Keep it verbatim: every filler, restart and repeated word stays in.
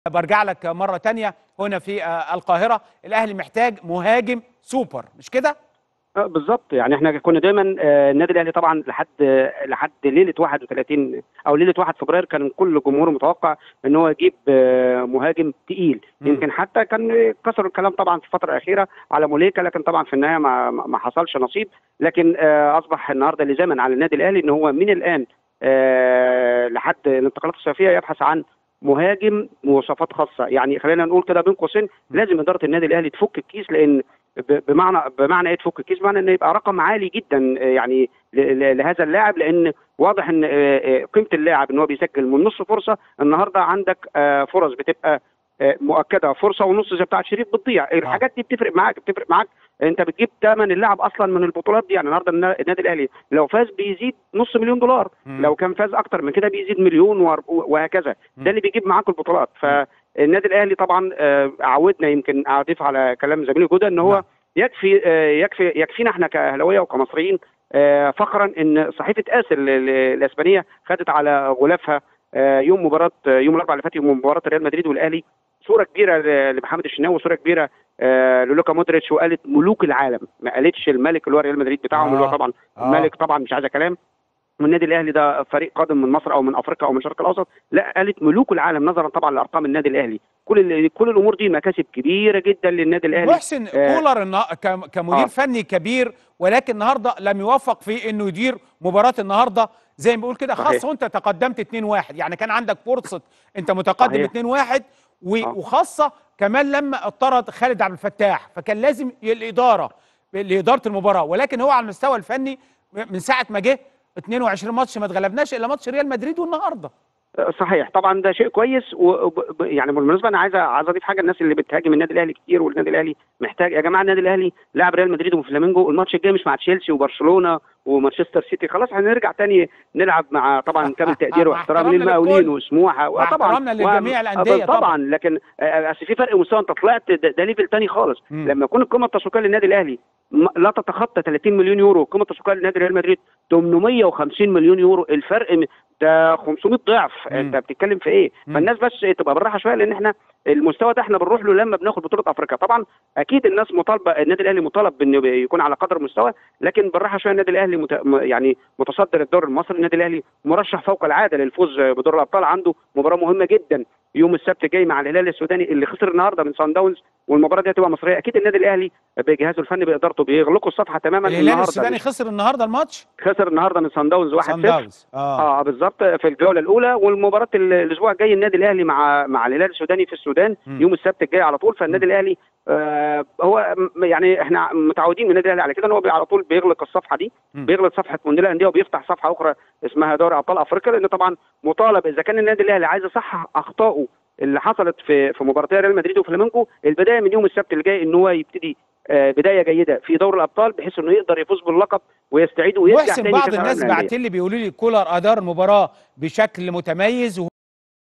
برجع لك مرة تانية هنا في القاهرة. الأهلي محتاج مهاجم سوبر، مش كده؟ اه بالظبط. يعني احنا كنا دايما آه، النادي الاهلي طبعا لحد لحد ليله واحد وثلاثين او ليله واحد فبراير كان كل جمهوره متوقع ان هو يجيب آه، مهاجم تقيل. مم. يمكن حتى كان كسروا الكلام طبعا في الفتره الاخيره على موليكا، لكن طبعا في النهايه ما ما حصلش نصيب. لكن آه، اصبح النهارده لزاما على النادي الاهلي ان هو من الان آه، لحد الانتقالات الصيفيه يبحث عن مهاجم مواصفات خاصه. يعني خلينا نقول كده بين قوسين، لازم اداره النادي الاهلي تفك الكيس، لان بمعنى بمعنى ايه تفك الكيس؟ بمعنى ان يبقى رقم عالي جدا يعني لهذا اللاعب، لان واضح ان قيمه اللاعب ان هو بيسجل من نص فرصه. النهارده عندك فرص بتبقى مؤكده، فرصه ونص زي بتاعه شريف بتضيع. الحاجات دي بتفرق معاك بتفرق معاك انت بتجيب ثمن اللاعب اصلا من البطولات دي. يعني النهارده النادي الاهلي لو فاز بيزيد نص مليون دولار، مم. لو كان فاز اكتر من كده بيزيد مليون وهكذا. ده اللي بيجيب معاك البطولات. فالنادي الاهلي طبعا عودنا، يمكن اضيف على كلام زميلي جوده، ان هو يكفي يكفي يكفينا احنا كاهلاويه وكمصريين فخرا ان صحيفه اس الاسبانيه خدت على غلافها يوم مباراه يوم الاربعاء اللي فات، يوم مباراه ريال مدريد والاهلي، صوره كبيره لمحمد الشناوي وصوره كبيره للوكا مودريتش، وقالت ملوك العالم، ما قالتش الملك اللي هو ريال مدريد بتاعهم آه. اللي هو طبعا آه. الملك طبعا مش عايزه كلام، والنادي الاهلي ده فريق قادم من مصر او من افريقيا او من الشرق الاوسط. لا، قالت ملوك العالم نظرا طبعا لارقام النادي الاهلي. كل كل الامور دي مكاسب كبيره جدا للنادي الاهلي. محسن آه كولر النا... كمدير آه. فني كبير، ولكن النهارده لم يوفق في انه يدير مباراه النهارده زي ما بيقول كده، خاصه وانت تقدمت اتنين واحد. يعني كان عندك فرصه انت متقدم اتنين واحد و... آه. وخاصه كمان لما اضطرد خالد عبد الفتاح، فكان لازم الاداره لاداره المباراه. ولكن هو على المستوى الفني من ساعه ما جه اتنين وعشرين ماتش ما اتغلبناش الا ماتش ريال مدريد والنهارده. صحيح طبعا، ده شيء كويس. و يعني بالمناسبه انا عايز عايز اضيف حاجه، الناس اللي بتهاجم النادي الاهلي كتير والنادي الاهلي محتاج، يا جماعه النادي الاهلي لاعب ريال مدريد وفلامينجو، الماتش الجاي مش مع تشيلسي وبرشلونه ومانشستر سيتي، خلاص هنرجع تاني نلعب مع طبعا كامل تقدير واحترام للمقاولين وسموحه طبعا لجميع الانديه طبعا, طبعا. لكن اصل في فرق مستوى، انت طلعت ده, ده ليفل تاني خالص. م. لما يكون القيمه التسويقيه للنادي الاهلي لا تتخطى ثلاثين مليون يورو، القيمه التسويقيه لنادي ريال مدريد ثمانمائة وخمسين مليون يورو، الفرق ده خمسمائة ضعف. مم. انت بتتكلم في ايه؟ مم. فالناس بس تبقى بالراحه شويه، لان احنا المستوى ده احنا بنروح له لما بناخد بطوله افريقيا. طبعا اكيد الناس مطالبه، النادي الاهلي مطالب بانه يكون على قدر المستوى، لكن بالراحه شويه. النادي الاهلي مت... يعني متصدر الدوري المصري، النادي الاهلي مرشح فوق العاده للفوز بدور الابطال، عنده مباراه مهمه جدا يوم السبت جاي مع الهلال السوداني اللي خسر النهارده من سان داونز، والمباراه دي هتبقى مصريه. اكيد النادي الاهلي بجهازه الفني بادارته بيغلقوا الصفحه تماما. الهلال السوداني خسر النهارده الماتش، خسر النهارده من سان داونز واحد صفر. اه, آه بالظبط في الجوله الاولى. والمباراه الاسبوع الجاي النادي الاهلي مع مع الهلال السوداني في السودان م. يوم السبت الجاي على طول. فالنادي الاهلي آه هو يعني احنا متعودين من النادي الاهلي على كده، ان هو على طول بيغلق الصفحه دي، م. بيغلق صفحه مونديال الانديه وبيفتح صفحه اخرى اسمها دوري ابطال افريقيا، لان طبعا مطالب اذا كان النادي الاهلي عايز يصحح اخطائه اللي حصلت في في مباراتي ريال مدريد وفلامينجو، البدايه من يوم السبت اللي جاي ان هو يبتدي آه بدايه جيده في دوري الابطال، بحيث انه يقدر يفوز باللقب ويستعيد ويرجع تاني. بعض الناس بعت لي بيقولوا لي كولر ادار المباراه بشكل متميز.